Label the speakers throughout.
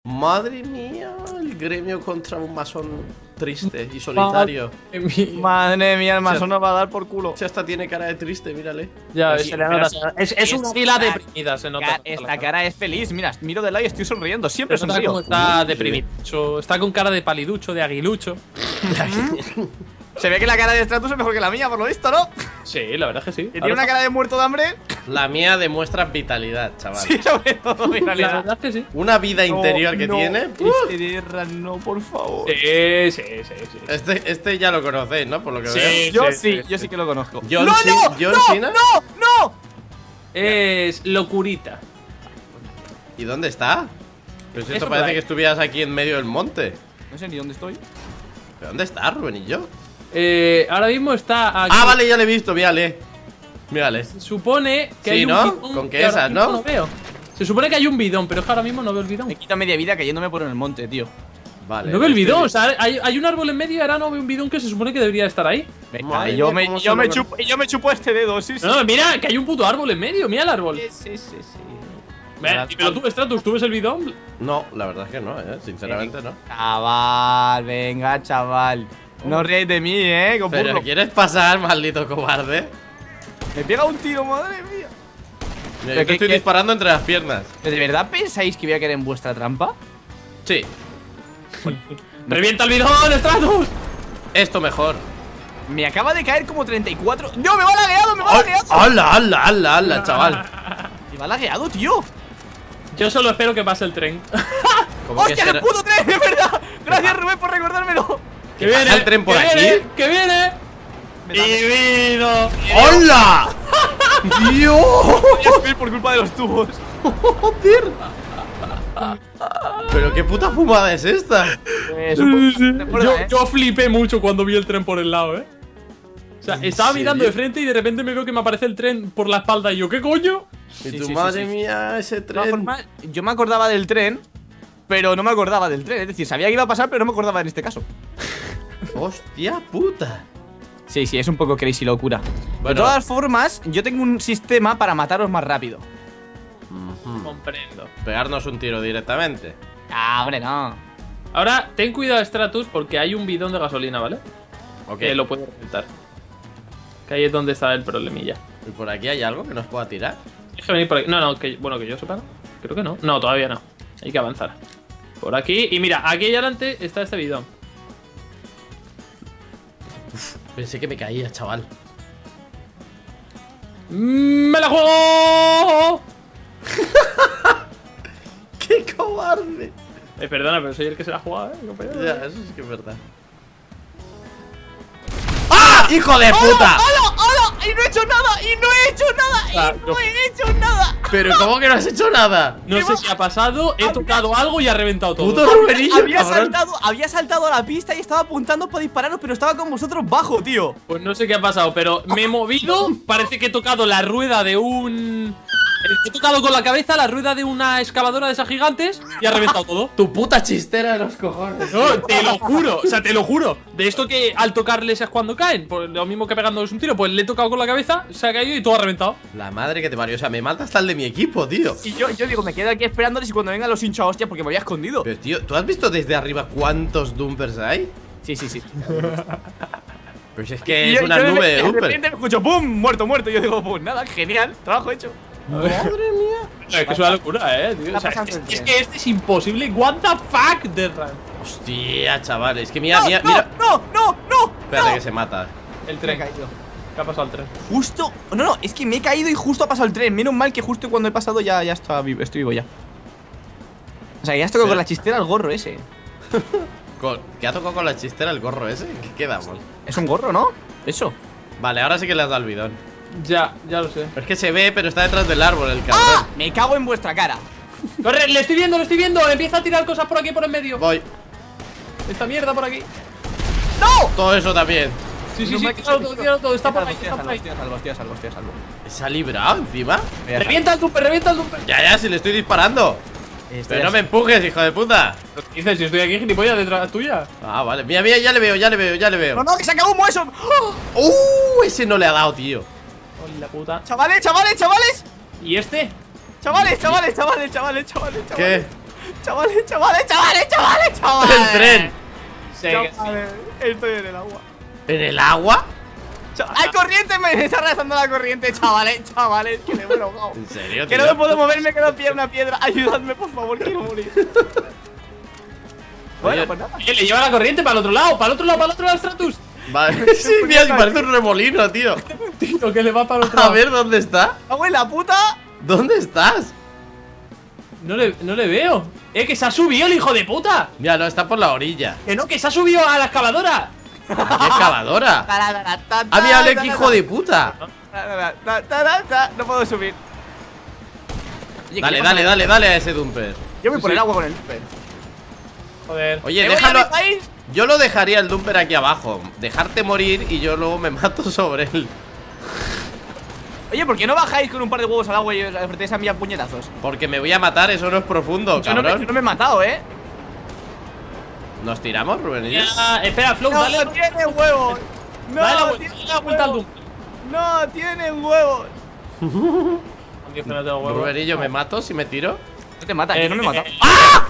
Speaker 1: Madre mía, el gremio contra un masón triste y solitario.
Speaker 2: Madre mía, el masón nos va a dar por culo.
Speaker 1: Si hasta tiene cara de triste, mírale.
Speaker 3: Ya,
Speaker 2: Sí,
Speaker 3: se le nota. Es una águila
Speaker 2: esta-
Speaker 3: deprimida, se nota.
Speaker 2: Esta cara es feliz. Mira, miro de lado y estoy sonriendo. Siempre
Speaker 3: Se nota cómo
Speaker 2: sonrío.
Speaker 3: está deprimido. Está con cara de paliducho, de aguilucho.
Speaker 2: Se ve que la cara de Stratus es mejor que la mía, por lo visto, ¿no?
Speaker 3: Sí, la verdad es que sí.
Speaker 2: Que tiene una cara de muerto de hambre.
Speaker 1: La mía demuestra vitalidad, chaval.
Speaker 2: Sí, sobre todo, en
Speaker 3: La
Speaker 2: realidad.
Speaker 3: verdad es que sí.
Speaker 1: Una vida interior que tiene.
Speaker 2: No, por favor.
Speaker 3: Sí.
Speaker 1: Este ya lo conocéis, ¿no? Por lo que veo.
Speaker 2: Yo sí que lo conozco.
Speaker 1: John
Speaker 2: ¡No,
Speaker 1: Cena-
Speaker 2: no!
Speaker 1: John
Speaker 2: ¡No,
Speaker 1: Cena.
Speaker 2: no!
Speaker 3: Es locurita.
Speaker 1: ¿Y dónde está? Pues esto
Speaker 3: Eso por
Speaker 1: parece
Speaker 3: ahí.
Speaker 1: que estuvieras aquí en medio del monte.
Speaker 2: No sé ni dónde estoy.
Speaker 1: ¿Pero dónde está Rubén y yo?
Speaker 3: Ahora mismo está aquí.
Speaker 1: Ah, vale, ya le he visto, mírale. Mírale.
Speaker 3: Se supone que
Speaker 1: Sí,
Speaker 3: hay un
Speaker 1: ¿no?
Speaker 3: bidón
Speaker 1: Con que
Speaker 3: que ahora
Speaker 1: esas,
Speaker 3: mismo
Speaker 1: ¿no?
Speaker 3: veo. Se supone que hay un bidón, pero es que ahora mismo no veo el bidón.
Speaker 2: Me quita media vida cayéndome por el monte, tío.
Speaker 1: Vale.
Speaker 3: No veo el
Speaker 1: estoy
Speaker 3: bidón, o
Speaker 1: visto.
Speaker 3: sea, hay un árbol en medio y ahora no veo un bidón que se supone que debería estar ahí.
Speaker 2: Venga,
Speaker 1: Madre
Speaker 2: yo
Speaker 1: mía,
Speaker 2: me,
Speaker 1: cómo se
Speaker 2: yo, me
Speaker 1: lo
Speaker 2: chupo, yo me chupo este dedo, sí, sí.
Speaker 3: No, mira, que hay un puto árbol en medio, mira el árbol.
Speaker 2: Sí.
Speaker 3: Pero tú, Stratus, ¿tú ves el bidón?
Speaker 1: No, la verdad es que no, sinceramente no.
Speaker 2: Chaval, venga, chaval. No os ríais de mí,
Speaker 1: Pero
Speaker 2: copurro.
Speaker 1: ¿quieres pasar, maldito cobarde?
Speaker 2: Me pega un tiro, madre mía.
Speaker 1: Mira, yo te estoy disparando entre las piernas.
Speaker 2: ¿De verdad pensáis que voy a caer en vuestra trampa?
Speaker 1: Sí,
Speaker 3: ¡Revienta el bidón, Stratus!
Speaker 1: esto mejor.
Speaker 2: Me acaba de caer como 34. ¡No, me va lagueado, me va lagueado!
Speaker 1: ¡Hala, chaval!
Speaker 2: Me va lagueado, tío.
Speaker 3: Yo solo espero que pase el tren.
Speaker 1: ¿Cómo que
Speaker 2: ¡Hostia,
Speaker 1: será?
Speaker 2: el puto tren, de verdad! Gracias, Rubén, por recordármelo.
Speaker 3: ¡Que
Speaker 1: pasa el tren por
Speaker 3: que
Speaker 1: aquí?
Speaker 3: viene, ¡Que viene! ¡Divino!
Speaker 1: ¡Hola! ¡Dios!
Speaker 2: Voy a subir por culpa de los tubos.
Speaker 1: ¡Joder! ¿Pero qué puta fumada es esta?
Speaker 3: Yo flipé mucho cuando vi el tren por el lado, O sea, estaba mirando de frente y de repente me veo que me aparece el tren por la espalda y yo, ¿qué coño?
Speaker 1: Y
Speaker 2: Sí,
Speaker 1: tu
Speaker 2: sí,
Speaker 1: madre
Speaker 2: sí.
Speaker 1: mía, ese
Speaker 2: De todas
Speaker 1: tren.
Speaker 2: formas, yo me acordaba del tren, pero no me acordaba del tren. Es decir, sabía que iba a pasar, pero no me acordaba en este caso.
Speaker 1: ¡Hostia puta!
Speaker 2: Sí, es un poco crazy locura.
Speaker 1: Bueno.
Speaker 2: De todas formas, yo tengo un sistema para mataros más rápido.
Speaker 3: Comprendo.
Speaker 1: Pegarnos un tiro directamente.
Speaker 2: Ah, hombre, no.
Speaker 3: Ahora, ten cuidado, Stratus, porque hay un bidón de gasolina, ¿vale?
Speaker 1: Ok.
Speaker 3: Que lo puedo reventar. Que ahí es donde está el problemilla.
Speaker 1: ¿Y por aquí hay algo que nos pueda tirar?
Speaker 3: Deja venir por aquí. No, bueno, que yo sepa, ¿no? Creo que no. No, todavía no. Hay que avanzar. Por aquí. Y mira, aquí adelante está este bidón.
Speaker 1: Pensé que me caía, chaval.
Speaker 3: ¡Me la juego!
Speaker 1: ¡Qué cobarde!
Speaker 3: Perdona, pero soy el que se la ha jugado, compañero.
Speaker 1: Ya, eso sí que es verdad. ¡Ah! ¡Hijo de puta!
Speaker 2: ¡Hola! ¡Y no he hecho nada! ¡Y no he hecho nada!
Speaker 3: Ah,
Speaker 2: ¡Y no he hecho nada!
Speaker 1: ¿Pero cómo que no has hecho nada?
Speaker 3: No sé qué ha pasado, he tocado algo y ha reventado todo.
Speaker 1: ¡Puto Rubenillo, cabrón!
Speaker 2: Había saltado a la pista y estaba apuntando para dispararos, pero estaba con vosotros bajo, tío.
Speaker 3: Pues no sé qué ha pasado, pero me he movido. Parece que he tocado la rueda de un... He tocado con la cabeza la rueda de una excavadora de esas gigantes y ha reventado todo.
Speaker 1: Tu puta chistera de los cojones.
Speaker 3: No, te lo juro, o sea, te lo juro. De esto que al tocarles es cuando caen, pues lo mismo que pegándoles un tiro, pues le he tocado con la cabeza, se ha caído y todo ha reventado.
Speaker 1: La madre que te parió. O sea, me mata hasta el de mi equipo, tío.
Speaker 2: Y yo digo, me quedo aquí esperándoles y cuando vengan los hincha hostias porque me había escondido.
Speaker 1: Pero, tío, ¿tú has visto desde arriba cuántos dumpers hay?
Speaker 2: Sí.
Speaker 1: Pues es que
Speaker 2: Y
Speaker 1: es
Speaker 2: yo-
Speaker 1: una
Speaker 2: yo
Speaker 1: nube de
Speaker 2: de
Speaker 1: dumpers.
Speaker 2: repente me escucho ¡pum! Muerto. Y yo digo, pues nada, genial, trabajo hecho.
Speaker 1: Madre mía.
Speaker 3: Es que es una locura, tío. O sea,
Speaker 2: pasando el
Speaker 3: es
Speaker 2: tren.
Speaker 3: que este es imposible. What the fuck, Deathran.
Speaker 1: Hostia, chaval. Es que mira,
Speaker 2: ¡No,
Speaker 1: mira,
Speaker 2: no,
Speaker 1: mira.
Speaker 2: no!
Speaker 1: Espérate que se mata.
Speaker 3: El
Speaker 2: Me he
Speaker 3: tren.
Speaker 2: caído.
Speaker 3: ¿Qué ha pasado al tren?
Speaker 2: Justo. No, es que me he caído y justo ha pasado el tren. Menos mal que justo cuando he pasado ya estaba vivo, estoy vivo ya. O sea, ya estoy con la chistera el gorro ese.
Speaker 1: ¿Qué ha tocado con la chistera el gorro ese? ¿Qué quedamos?
Speaker 2: Es un gorro, ¿no? Eso.
Speaker 1: Vale, ahora sí que le has dado el bidón.
Speaker 3: Ya lo sé.
Speaker 1: Es que se ve, pero está detrás del árbol el cabrón.
Speaker 2: ¡Ah! Me cago en vuestra cara.
Speaker 3: Corre, le estoy viendo. Empieza a tirar cosas por aquí por en medio.
Speaker 1: Voy.
Speaker 3: Esta mierda por aquí.
Speaker 2: ¡No!
Speaker 1: Todo eso también.
Speaker 3: Sí,
Speaker 2: No me-
Speaker 3: tíralo todo. Está por ahí,
Speaker 2: Estoy
Speaker 3: está por ahí.
Speaker 2: a salvo.
Speaker 1: ¿Se ha librado encima?
Speaker 3: Revienta el dumper.
Speaker 1: Ya, si le estoy disparando. Pero no me empujes, hijo de puta.
Speaker 3: ¿Qué dices? Si estoy aquí, gilipollas, detrás tuya.
Speaker 1: Ah, vale. Mira, ya le veo.
Speaker 2: No, que se acabó humo eso.
Speaker 1: Ese no le ha dado, tío.
Speaker 3: Hola, puta.
Speaker 2: Chavales.
Speaker 3: ¿Y este?
Speaker 2: Chavales.
Speaker 1: ¿Qué?
Speaker 2: chavales.
Speaker 1: El tren.
Speaker 3: Sí, que sí.
Speaker 2: Chavales, estoy en el agua.
Speaker 1: ¿En el agua?
Speaker 2: ¡Hay corriente! Me está arrasando la corriente, chavales, que me muero ahogado.
Speaker 1: ¿En serio,
Speaker 2: Que
Speaker 1: tío?
Speaker 2: no me puedo mover, me quedo pie en una piedra. Ayudadme, por favor, quiero morir. Bueno, pues nada.
Speaker 3: Le lleva la corriente para el otro lado, Stratus.
Speaker 1: Vale, sí, mira, que parece un remolino, tío.
Speaker 3: Tío, que le va para el otro
Speaker 1: A
Speaker 3: lado.
Speaker 1: ver, ¿dónde está?
Speaker 2: ¡Abuela puta!
Speaker 1: ¿Dónde estás?
Speaker 3: No le veo. Que se ha subido el hijo de puta.
Speaker 1: Mira, no, está por la orilla.
Speaker 3: Que no, que se ha subido a la excavadora.
Speaker 1: ¿A qué excavadora? Ah, mira, Alec, hijo de puta.
Speaker 2: No puedo subir. Oye,
Speaker 1: Dale,
Speaker 2: ¿qué pasa?
Speaker 1: dale a ese dumper.
Speaker 2: Yo voy por el agua con el dumper.
Speaker 3: Joder.
Speaker 1: Oye,
Speaker 2: ¿Me voy a
Speaker 1: déjalo.
Speaker 2: mi país?
Speaker 1: Yo lo dejaría el dumper aquí abajo. Dejarte morir y yo luego me mato sobre él.
Speaker 2: Oye, ¿por qué no bajáis con un par de huevos al agua y os apretáis a mí a puñetazos?
Speaker 1: Porque me voy a matar, eso no es profundo,
Speaker 2: Yo no
Speaker 1: cabrón.
Speaker 2: me he matado,
Speaker 1: ¿Nos tiramos, Rubén y yo?
Speaker 3: Ya, espera, Flow,
Speaker 2: No
Speaker 3: dale.
Speaker 2: tiene huevos.
Speaker 3: Dale la vuelta al
Speaker 2: huevos.
Speaker 3: dumper.
Speaker 2: No tienen huevos.
Speaker 3: Dios, que no tengo huevo.
Speaker 1: Rubén y yo, ¿me mato si me tiro?
Speaker 2: No te matas, yo no me he matado.
Speaker 3: ¡Ah!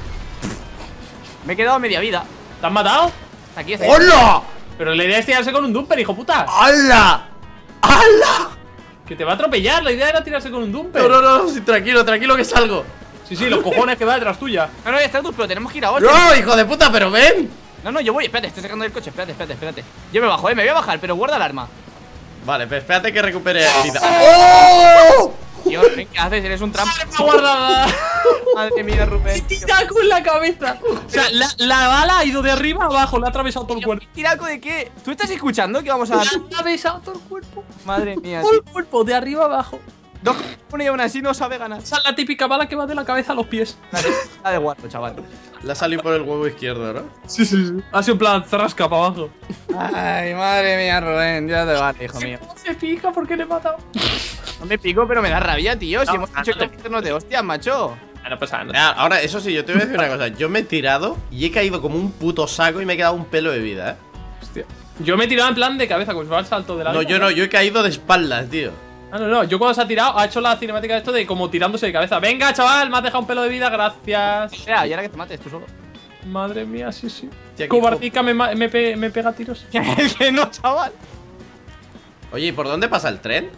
Speaker 2: Me he quedado a media vida.
Speaker 3: ¿Te has matado?
Speaker 2: Aquí está.
Speaker 1: ¡Hola!
Speaker 3: Pero la idea es tirarse con un dumper, hijo puta.
Speaker 1: ¡Hala! ¡Hala!
Speaker 3: Que te va a atropellar, la idea era tirarse con un dumper.
Speaker 1: No, sí, tranquilo que salgo.
Speaker 3: Sí, los cojones que va detrás tuya.
Speaker 2: No, ya está tú, pero tenemos que ir a hostia.
Speaker 1: ¡No, hijo de puta, pero ven!
Speaker 2: No, yo voy. Espérate, estoy sacando del coche. Espérate. Yo me bajo, me voy a bajar, pero guarda el arma.
Speaker 1: Vale, pero espérate que recupere vida. ¡Oh!
Speaker 2: Tío, ¿qué haces? Eres un trampa.
Speaker 3: ¡Arma guardada!
Speaker 2: Madre mía, Rubén.
Speaker 3: ¡Tiraco en la cabeza! O sea, la bala ha ido de arriba a abajo, le ha atravesado todo el cuerpo.
Speaker 2: ¿Tiraco de qué? ¿Tú estás escuchando que vamos a
Speaker 3: Le ha atravesado todo el cuerpo.
Speaker 2: Madre mía,
Speaker 3: Todo
Speaker 2: tío.
Speaker 3: el cuerpo, de arriba a abajo.
Speaker 2: Dos cojones y aún así no sabe ganar.
Speaker 3: Esa es la típica bala que va de la cabeza a los pies.
Speaker 2: Está de guardo, chaval.
Speaker 1: Le ha salido por el huevo izquierdo, ¿no?
Speaker 3: Sí. Ha sido en plan, zarrasca para abajo.
Speaker 2: Ay, madre mía, Rubén. Ya te vale, hijo mío.
Speaker 3: ¿Cómo se pica? ¿Por qué le he matado?
Speaker 2: No me pico, pero me da rabia, tío. Si
Speaker 3: No,
Speaker 2: hemos hecho
Speaker 3: no.
Speaker 2: que hacernos de hostias, macho.
Speaker 3: No pasa nada.
Speaker 1: Ahora, eso sí, yo te voy a decir una cosa. Yo me he tirado y he caído como un puto saco y me he quedado un pelo de vida, ¿eh?
Speaker 3: Hostia. Yo me he tirado en plan de cabeza, como si fuera el salto de la
Speaker 1: No, yo no, yo he caído de espaldas, tío.
Speaker 3: No. Yo cuando se ha tirado, ha hecho la cinemática de esto de como tirándose de cabeza. Venga, chaval, me has dejado un pelo de vida, gracias.
Speaker 2: Espera, y ahora que te mates tú solo.
Speaker 3: Madre mía, sí.
Speaker 1: Tía, qué
Speaker 3: Cobardica me pega tiros.
Speaker 2: Que no, chaval.
Speaker 1: Oye, ¿y por dónde pasa el tren?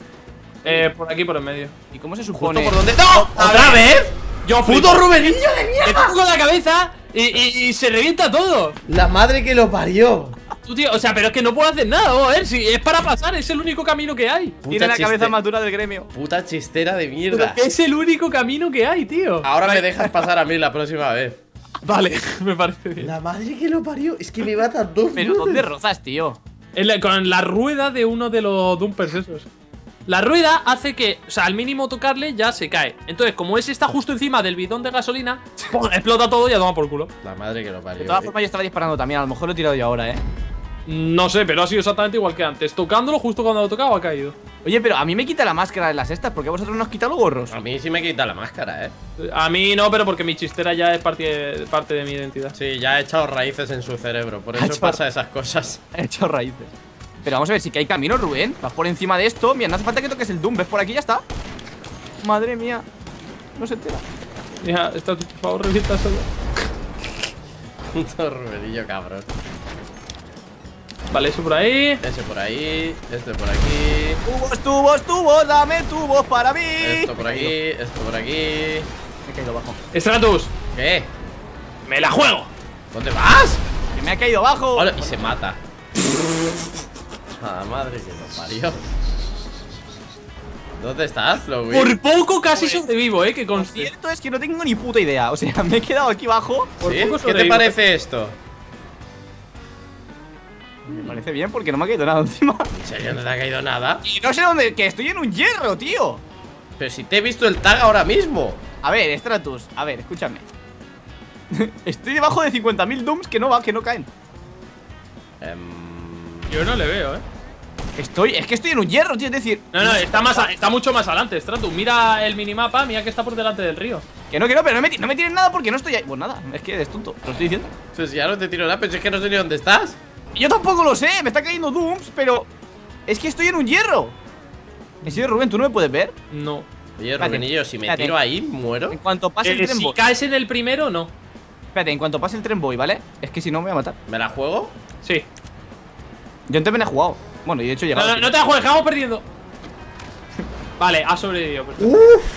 Speaker 3: Por aquí, por en medio.
Speaker 2: ¿Y cómo se
Speaker 1: ¿Justo
Speaker 2: supone?
Speaker 1: por dónde? ¡No! ¿Otra vez?
Speaker 3: Yo
Speaker 1: ¡Puto Rubenillo de
Speaker 3: Me
Speaker 1: mierda!
Speaker 3: toco la cabeza y se revienta todo.
Speaker 1: La madre que lo parió.
Speaker 3: Tú, tío, o sea, pero es que no puedo hacer nada, vamos a ver, si es para pasar, es el único camino que hay.
Speaker 2: Tiene la cabeza más dura del gremio.
Speaker 1: Puta chistera de
Speaker 3: Pero
Speaker 1: mierda.
Speaker 3: es el único camino que hay, tío.
Speaker 1: Ahora me dejas pasar a mí la próxima vez.
Speaker 3: Vale, me parece bien.
Speaker 1: La madre que lo parió. Es que me matan dos
Speaker 2: Pero ¿dónde rozas, tío?
Speaker 3: Con la rueda de uno de los dumpers esos. La rueda hace que, o sea, al mínimo tocarle ya se cae. Entonces, como ese está justo encima del bidón de gasolina, ¡pum! Explota todo y a tomar por culo.
Speaker 1: La madre que lo parió.
Speaker 2: De todas formas, yo estaba disparando también. A lo mejor lo he tirado yo ahora,
Speaker 3: No sé, pero ha sido exactamente igual que antes. Tocándolo, justo cuando lo tocaba, ha caído.
Speaker 2: Oye, pero a mí me quita la máscara de las estas. ¿Por qué vosotros nos quitáis los gorros?
Speaker 1: A mí sí me quita la máscara,
Speaker 3: A mí no, pero porque mi chistera ya es parte de mi identidad.
Speaker 1: Sí, ya ha echado raíces en su cerebro. Por eso pasa esas cosas.
Speaker 2: He hecho raíces. Pero vamos a ver, sí que hay camino, Rubén. Vas por encima de esto. Mira, no hace falta que toques el Doom. ¿Ves por aquí? Ya está. Madre mía. No se entera.
Speaker 3: Mira, por favor, revienta solo.
Speaker 1: Puto Rubenillo, cabrón.
Speaker 3: Vale, eso por ahí.
Speaker 1: Ese por ahí, este por aquí,
Speaker 2: Tubos, dame tubos para mí.
Speaker 1: esto por aquí, esto por aquí.
Speaker 2: Me he caído bajo.
Speaker 3: Stratus,
Speaker 1: ¿Qué?
Speaker 3: me la juego.
Speaker 1: ¿Dónde vas?
Speaker 2: Que me ha caído bajo.
Speaker 1: Hola, y se mata. La madre que lo parió. ¿Dónde estás, Flowey?
Speaker 3: Por poco casi sobrevivo, que
Speaker 2: Lo
Speaker 3: conste.
Speaker 2: cierto es que no tengo ni puta idea. O sea, me he quedado aquí abajo.
Speaker 3: Por
Speaker 1: ¿Sí?
Speaker 3: poco
Speaker 1: ¿Qué te
Speaker 3: sobrevivo.
Speaker 1: parece esto?
Speaker 2: Me parece bien porque no me ha caído nada encima.
Speaker 1: ¿En serio no te ha caído nada?
Speaker 2: Y no sé dónde. Que estoy en un hierro, tío.
Speaker 1: Pero si te he visto el tag ahora mismo.
Speaker 2: A ver, Stratus. A ver, escúchame. Estoy debajo de 50.000 Dooms que no caen.
Speaker 3: Yo no le veo,
Speaker 2: Es que estoy en un hierro, tío. Es decir,
Speaker 3: No, está mucho más adelante, Stratus. Mira el minimapa, mira que está por delante del río.
Speaker 2: que no, pero no me tiren nada porque no estoy ahí. Pues nada, es que eres tonto, te lo estoy diciendo.
Speaker 1: Pues ya no te tiro nada, pero si es que no sé ni dónde estás.
Speaker 2: Yo tampoco lo sé, me está cayendo Dooms, pero es que estoy en un hierro. ¿En serio, Rubén, tú no me puedes ver?
Speaker 3: No.
Speaker 1: Oye, Rubinillo, si me
Speaker 2: espérate.
Speaker 1: tiro ahí, muero.
Speaker 2: En cuanto pase el tren
Speaker 3: Si
Speaker 2: voy.
Speaker 3: caes en el primero, no.
Speaker 2: Espérate, en cuanto pase el tren voy, ¿vale? Es que si no me voy a matar.
Speaker 1: ¿Me la juego?
Speaker 3: Sí.
Speaker 2: Yo antes me la he jugado. Bueno, y de hecho he llegado.
Speaker 3: No te la juegues, que vamos perdiendo. Vale, ha sobrevivido. Perfecto.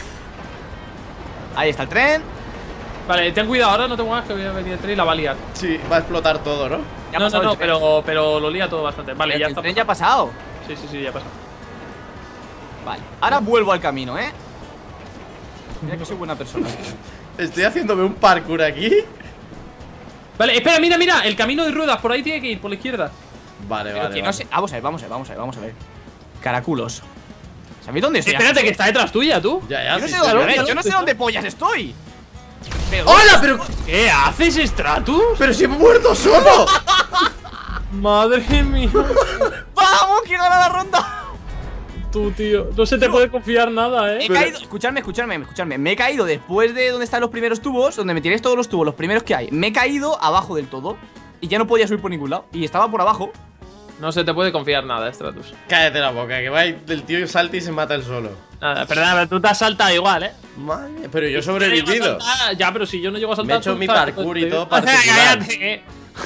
Speaker 2: Ahí está el tren.
Speaker 3: Vale, ten cuidado ahora, no te muevas que voy a venir el tren y la va a liar.
Speaker 1: Sí, va a explotar todo, ¿no?
Speaker 2: Ya ha
Speaker 3: No,
Speaker 2: pasado
Speaker 3: no,
Speaker 2: el tren.
Speaker 3: pero lo lía todo bastante. Vale, ya
Speaker 2: El
Speaker 3: está.
Speaker 2: tren ya ha pasado.
Speaker 3: Sí, ya pasa.
Speaker 2: Vale, ahora vuelvo al camino, ¿eh? Mira que soy buena persona.
Speaker 1: Estoy haciéndome un parkour aquí.
Speaker 3: Vale, espera, mira, el camino de ruedas, por ahí tiene que ir, por la izquierda.
Speaker 1: Vale,
Speaker 2: Pero
Speaker 1: vale,
Speaker 2: que no
Speaker 1: vale.
Speaker 2: sé. Vamos a ver. Caraculos. ¿Sabéis dónde estoy?
Speaker 3: Espérate, que está detrás tuya, tú.
Speaker 1: Ya,
Speaker 2: Yo no
Speaker 1: sí,
Speaker 2: sé
Speaker 1: sí,
Speaker 2: dónde,
Speaker 1: sí.
Speaker 2: yo no sé dónde pollas estoy. Pero,
Speaker 1: ¡Hola! Pero,
Speaker 3: ¿Qué haces, Stratus?
Speaker 1: pero si he muerto solo.
Speaker 3: Madre mía.
Speaker 2: ¡Vamos! ¡Que gana la ronda!
Speaker 3: Tú, tío. No se te puede confiar nada,
Speaker 2: He caído, escuchadme. Me he caído después de donde están los primeros tubos, donde me tiréis todos los tubos, los primeros que hay. Me he caído abajo del todo y ya no podía subir por ningún lado. Y estaba por abajo.
Speaker 3: No se te puede confiar nada, Stratus.
Speaker 1: Cállate la boca, que va el tío salta y se mata él solo.
Speaker 3: Nada, perdona, pero tú te has saltado igual, ¿eh?
Speaker 1: Madre mía, pero yo he sobrevivido.
Speaker 3: Ya, pero si yo no llego a
Speaker 1: Me
Speaker 3: saltar.
Speaker 1: he hecho
Speaker 3: tú
Speaker 1: mi
Speaker 3: sabes
Speaker 1: parkour
Speaker 3: que
Speaker 1: y todo
Speaker 3: estoy-
Speaker 1: particular.
Speaker 3: Cállate.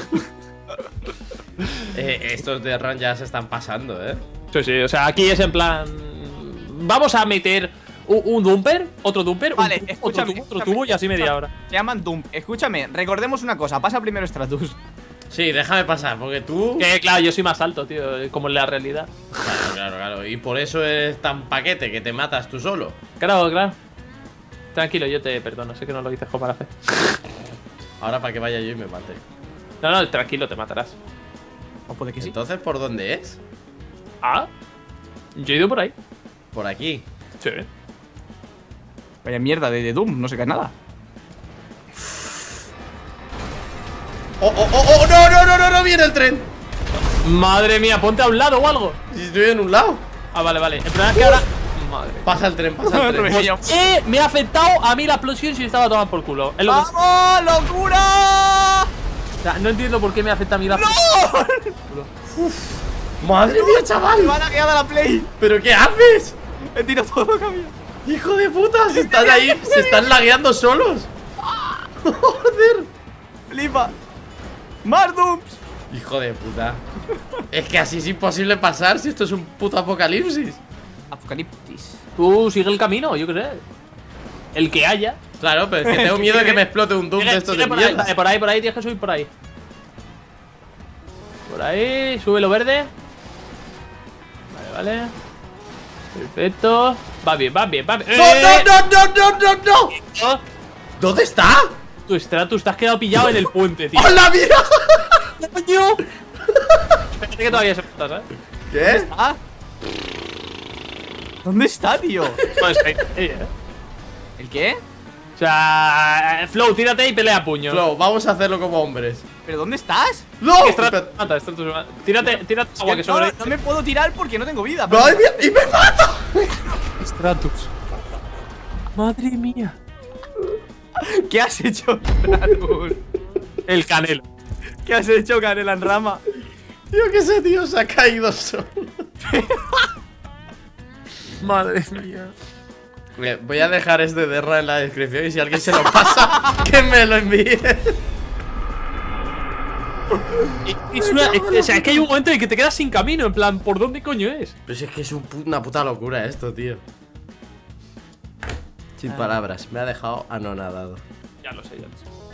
Speaker 1: Estos de run ya se están pasando,
Speaker 3: Sí, o sea, aquí es en plan. Vamos a meter un dumper, otro dumper,
Speaker 2: Vale,
Speaker 3: otro
Speaker 2: escúchame,
Speaker 3: tubo, otro tubo y así media hora.
Speaker 2: Se llaman Dump. Escúchame, recordemos una cosa. Pasa primero Stratus.
Speaker 1: Sí, déjame pasar, porque tú...
Speaker 3: Que claro, yo soy más alto, tío, como en la realidad.
Speaker 1: Claro. Y por eso eres tan paquete, que te matas tú solo.
Speaker 3: Claro. Tranquilo, yo te perdono, sé que no lo dices con mala fe.
Speaker 1: Ahora para que vaya yo y me mate.
Speaker 3: No, tranquilo, te matarás.
Speaker 2: O puede que sí.
Speaker 1: Entonces, ¿por dónde es?
Speaker 3: Ah, yo he ido por ahí.
Speaker 1: Por aquí.
Speaker 3: Sí.
Speaker 2: Vaya mierda de Doom, no se cae nada.
Speaker 1: ¡Oh! ¡No! ¡Viene el tren!
Speaker 3: Madre mía, ponte a un lado o algo.
Speaker 1: Si estoy en un lado.
Speaker 3: Ah, vale. El problema es que ahora. Madre.
Speaker 1: Pasa el tren.
Speaker 3: Me ha afectado a mí la explosión si estaba tomando por culo. Es lo que-
Speaker 2: ¡Vamos, locura!
Speaker 3: O sea, no entiendo por qué me afecta a mí la explosión.
Speaker 1: ¡Madre mía,
Speaker 2: Me
Speaker 1: chaval!
Speaker 2: van a quedar a la play.
Speaker 1: ¿Pero qué haces?
Speaker 2: He tirado todo camino.
Speaker 1: ¡Hijo de puta! Se están ahí, se están lagueando solos. ¡Joder!
Speaker 2: Flipa. ¡Más Dooms!
Speaker 1: Hijo de puta. Es que así es imposible pasar si esto es un puto apocalipsis.
Speaker 2: Apocalipsis.
Speaker 3: Tú sigue el camino, yo qué sé. El que haya.
Speaker 1: Claro, pero es que tengo miedo de que me explote un Doom de estos
Speaker 3: Sigue
Speaker 1: de
Speaker 3: por ahí,
Speaker 1: mierda.
Speaker 3: por ahí, tienes que subir por ahí. Por ahí, sube lo verde. Vale. Perfecto. Va bien.
Speaker 1: ¡No!
Speaker 3: Oh,
Speaker 1: ¿Dónde está?
Speaker 3: Tu Stratus, te has quedado pillado en el puente, tío.
Speaker 1: ¡Hola, mira!
Speaker 3: ¡Coño! Espérate que todavía se puta, ¿sabes?
Speaker 1: ¿Qué?
Speaker 2: ¿Ah? ¿Dónde está, tío?
Speaker 3: No, está ahí,
Speaker 2: ¿El qué?
Speaker 3: O sea, Flow, tírate y pelea a puño.
Speaker 1: Flo, vamos a hacerlo como hombres.
Speaker 2: ¿Pero dónde estás?
Speaker 1: ¡No!
Speaker 3: Que Stratus mata, Stratus mata. Tírate agua que
Speaker 2: no,
Speaker 3: sobre.
Speaker 2: no me puedo tirar porque no tengo vida.
Speaker 1: ¡Madre mía! ¡Y me mato!
Speaker 3: Stratus. Madre mía.
Speaker 2: ¿Qué has hecho, Stratus?
Speaker 3: El canelo.
Speaker 2: ¿Qué has hecho, Canela en rama?
Speaker 1: Yo qué sé, tío, se ha caído solo.
Speaker 3: Madre mía.
Speaker 1: Voy a dejar este de RA en la descripción y si alguien se lo pasa, que me lo envíe.
Speaker 3: O sea, es que hay un momento en que te quedas sin camino. En plan, ¿por dónde coño es?
Speaker 1: Pero si es que es una puta locura esto, tío. Sin palabras, me ha dejado anonadado.
Speaker 3: Ya lo sé.